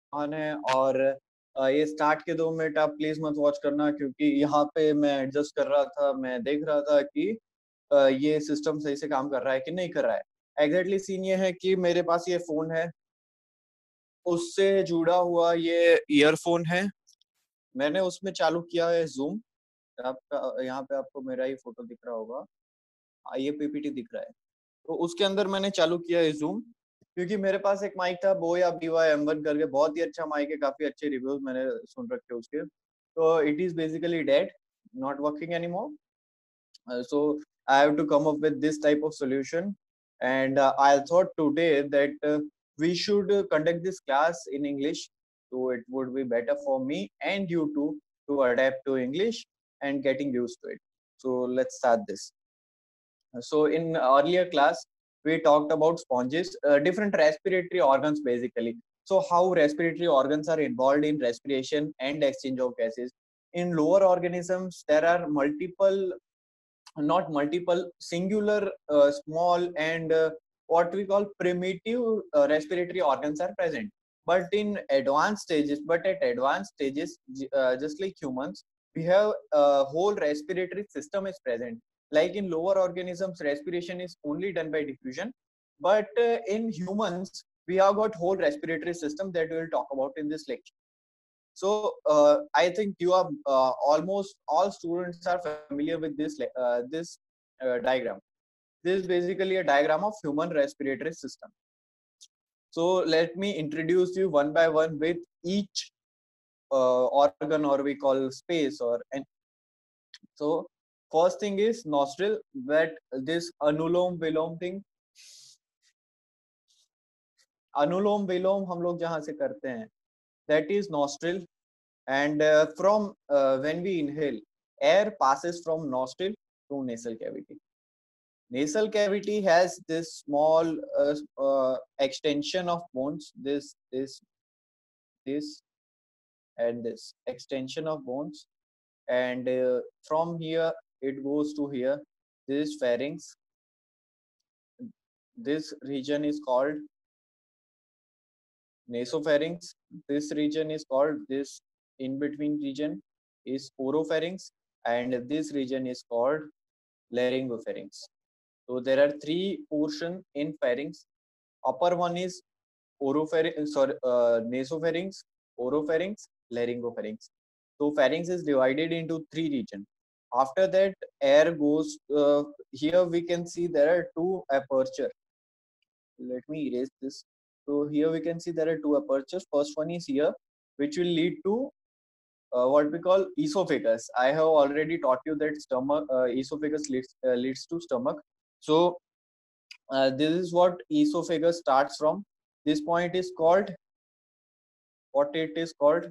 आसान है और ये स्टार्ट के 2 मिनट आप प्लीज मत वॉच करना, क्योंकि यहाँ पे मैं एडजस्ट कर रहा था, मैं देख रहा था कि ये सिस्टम सही से काम कर रहा है कि नहीं कर रहा है। एग्जैक्टली सीन ये है कि मेरे पास ये फोन है, उससे जुड़ा हुआ ये ईयरफोन है, मैंने उसमें चालू किया है जूम। आपका यहाँ पे आपको मेरा ही फोटो दिख रहा होगा, ये पीपीटी दिख रहा है। तो उसके अंदर मैंने चालू किया है जूम, क्योंकि मेरे पास एक माइक था बोया BY M1 करके, बहुत ही अच्छा माइक है, काफी अच्छे रिव्यूज मैंने सुन रखे उसके। तो it is basically dead, not working anymore. So I have to come up with this type of solution, and I thought today that we should conduct this class in English, so it would be better for me and you too to adapt to English and getting used to it. So let's start this. So in earlier class, we talked about sponges, different respiratory organs basically. So how respiratory organs are involved in respiration and exchange of gases. In lower organisms, there are multiple, not multiple, singular, small and what we call primitive respiratory organs are present. But in advanced stages, just like humans, we have a whole respiratory system is present. Like in lower organisms, respiration is only done by diffusion, but in humans, we have got whole respiratory system that we will talk about in this lecture. So I think you are almost all students are familiar with this diagram. This is basically a diagram of human respiratory system. So let me introduce you one by one with each organ, or we call space, or and so first thing is nostril, that this Anulom Vilom हम लोग जहां से करते हैं, that is nostril. And from when we inhale, air passes from nostril to nasal cavity. Nasal cavity has this small extension of bones, this and this extension of bones, and from here it goes to here. This pharynx. This region is called nasopharynx. This region is called, this in between region is oropharynx, and this region is called laryngopharynx. So there are three portions in pharynx. Upper one is nasopharynx, oropharynx, laryngopharynx. So pharynx is divided into three regions. After that, air goes here. We can see there are two aperture. Let me erase this. So here we can see there are two apertures. First one is here, which will lead to what we call esophagus. I have already taught you that stomach, esophagus leads to stomach. So this is what esophagus starts from. This point is called, what it is called?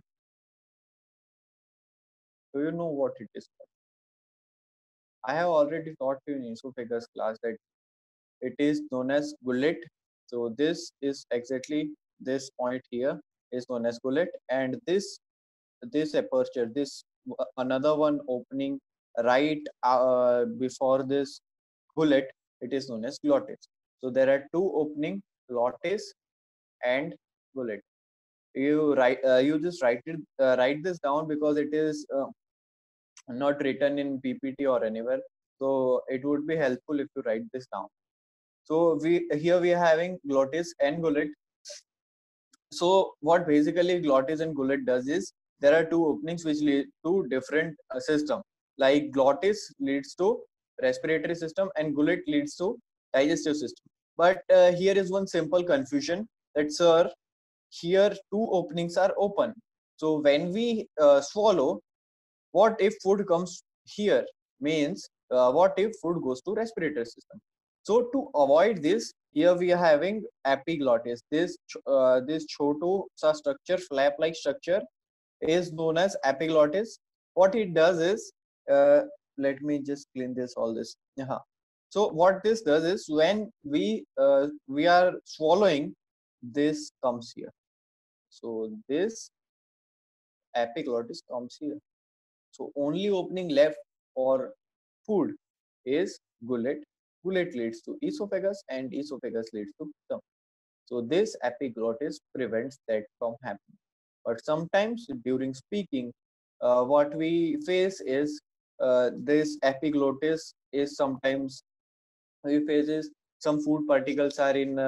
Do you know what it is called? I have already taught you in esophagus class that it is known as gullet. So this is exactly, this point here is known as gullet, and this aperture, this another one opening right before this gullet, it is known as glottis. So there are two opening, glottis and gullet. You just write this down, because it is not written in PPT or anywhere. So it would be helpful if you write this down. So we are having glottis and gullet. So what basically glottis and gullet does is, there are two openings which lead to different system. Like glottis leads to respiratory system and gullet leads to digestive system. But here is one simple confusion, that sir, here two openings are open. So when we swallow, what if food comes here? Means what if food goes to respiratory system? So to avoid this, here we are having epiglottis. This chotu sa structure, flap like structure, is known as epiglottis. What it does is, let me just clean this all this. So what this does is, when we are swallowing, this comes here. So this epiglottis comes here. So only opening left for food is gullet. Gullet leads to esophagus, and esophagus leads to stomach. So this epiglottis prevents that from happening. But sometimes during speaking, what we face is this epiglottis is sometimes we faces some food particles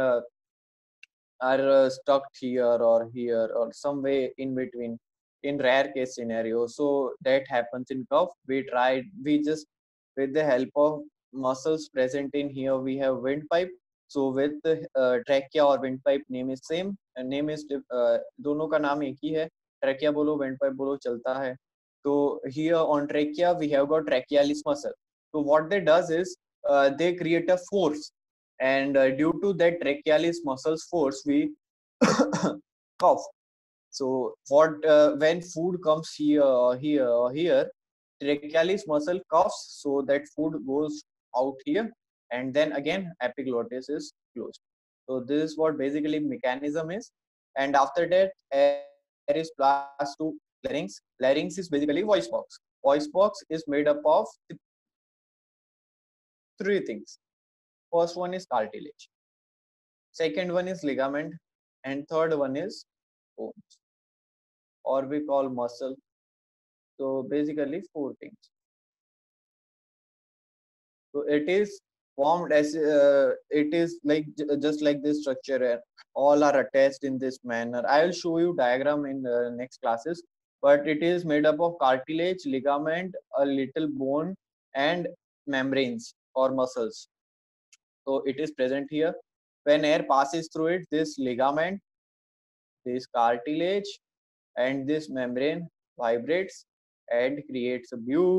are stuck here or some way in between in rare case scenario. So that happens in cough. We just with the help of muscles present in here, we have windpipe. So with the trachea or windpipe, name is same and name is दोनों का नाम एक ही है. Trachea बोलो windpipe बोलो चलता है. So here on trachea we have got trachealis muscle. So what they does is they create a force, and due to that trachealis muscles force we cough. So what when food comes here, trachealis muscle coughs, so that food goes out here, and then again epiglottis is closed. So this is what basically mechanism is, and after that air is passed to larynx. Larynx is basically voice box. Voice box is made up of three things. First one is cartilage, second one is ligament, and third one is bones, or we call muscle. So basically four things. So it is formed as it is like just like this structure. All are attached in this manner. I will show you diagram in the next classes. But it is made up of cartilage, ligament, a little bone, and membranes or muscles. So it is present here. When air passes through it, this ligament, this cartilage, and this membrane vibrates and creates a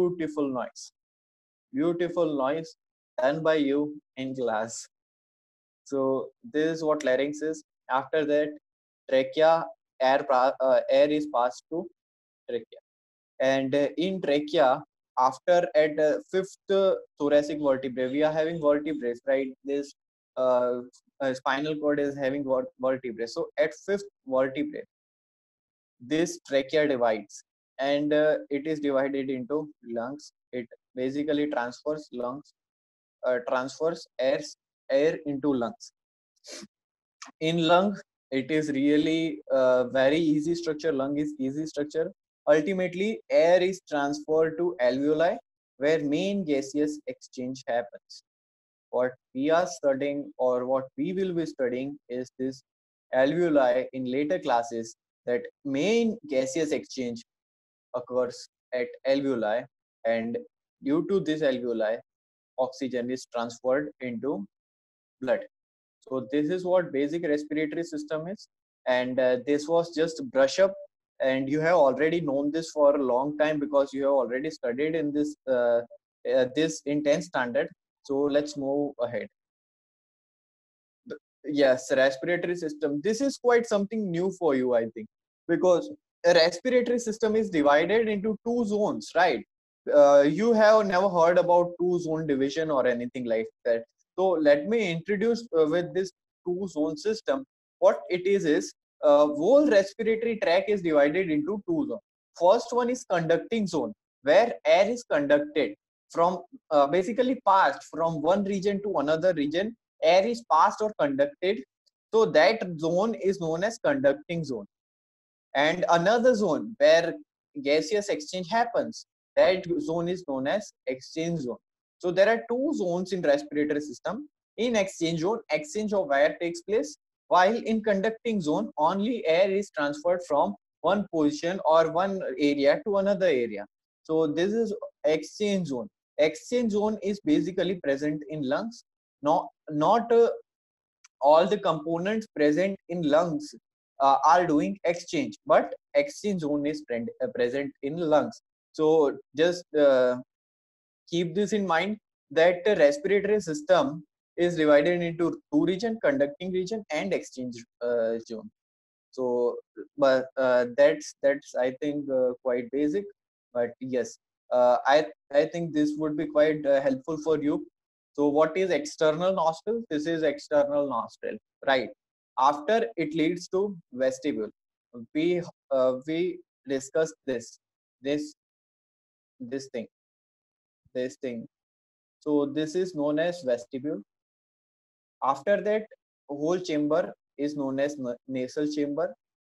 beautiful noise done by you in class. So this is what larynx is. After that, trachea, air is passed to trachea, and in trachea, after at fifth thoracic vertebrae, we are having vertebrae, right? This spinal cord is having vertebrae. So at fifth vertebrae, this trachea divides, and it is divided into lungs. It basically transfers air into lungs. In lung, it is really very easy structure. Lung is easy structure. Ultimately, air is transferred to alveoli, where main gaseous exchange happens. What we are studying, or what we will be studying, is this alveoli in later classes. That main gaseous exchange occurs at alveoli, and due to this alveoli, oxygen is transferred into blood. So this is what basic respiratory system is, and this was just brush up, and you have already known this for a long time because you have already studied in this in 10th standard. So let's move ahead. Yes, respiratory system. This is quite something new for you, I think, because a respiratory system is divided into two zones, right? You have never heard about two zone division or anything like that. So let me introduce with this two zone system. What it is whole respiratory tract is divided into two zones. First one is conducting zone, where air is conducted from basically passed from one region to another region. Air is passed or conducted, so that zone is known as conducting zone. And another zone where gaseous exchange happens, that zone is known as exchange zone. So there are two zones in respiratory system. In exchange zone, exchange of air takes place, while in conducting zone, only air is transferred from one position or one area to another area. So this is exchange zone. Exchange zone is basically present in lungs. Not all the components present in lungs are doing exchange, but exchange zone is present in lungs. So just keep this in mind, that the respiratory system is divided into two region, conducting region and exchange zone. So but that's I think quite basic, but yes, I think this would be quite helpful for you. So what is external nostril? This is external nostril, right? After it leads to vestibule. We discussed this this thing this thing. So this is known as vestibule. After that, whole chamber is known as nasal chamber.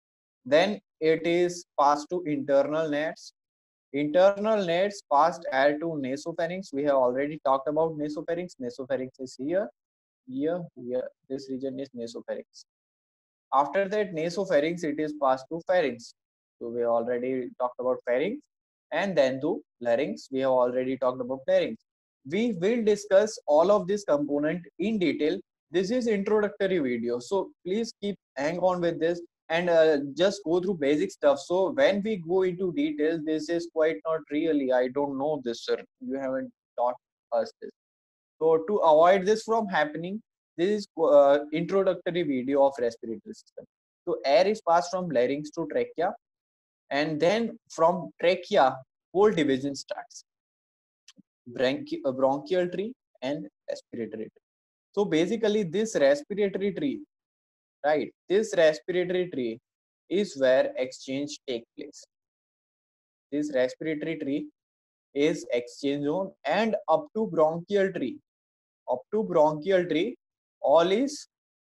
Then it is passed to internal nets. Internal nets passed air to nasopharynx. We have already talked about nasopharynx. Nasopharynx is here, here, here. This region is nasopharynx. After that nasopharynx, it is passed to pharynx. So we already talked about pharynx, and then to larynx. We have already talked about larynx. We will discuss all of this component in detail. This is introductory video, so please keep hang on with this and just go through basic stuff. So when we go into details, this is quite not really. I don't know this, sir. You haven't taught us this. So to avoid this from happening, this is introductory video of respiratory system. So air is passed from larynx to trachea, and then from trachea, whole division starts: bronchial tree and respiratory tree. So basically, this respiratory tree, right? This respiratory tree is where exchange take place. This respiratory tree is exchange zone, and up to bronchial tree. Up to bronchial tree, all is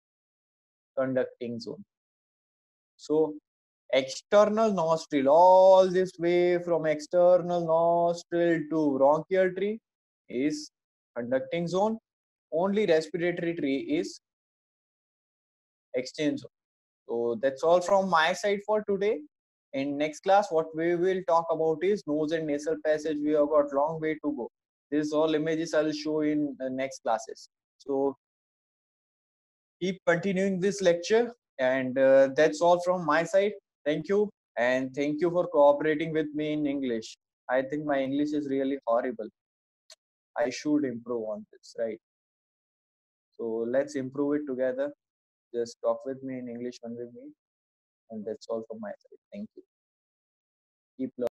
conducting zone. So external nostril, all this way from external nostril to bronchial tree is conducting zone. Only respiratory tree is exchange zone. So that's all from my side for today. In next class, what we will talk about is nose and nasal passage. We have got long way to go. This all images I'll show in the next classes. So keep continuing this lecture, and that's all from my side. Thank you, and thank you for cooperating with me in English. I think my English is really horrible. I should improve on this, right? So let's improve it together. Just talk with me in English when we meet, and that's all from my side. Thank you. Keep learning.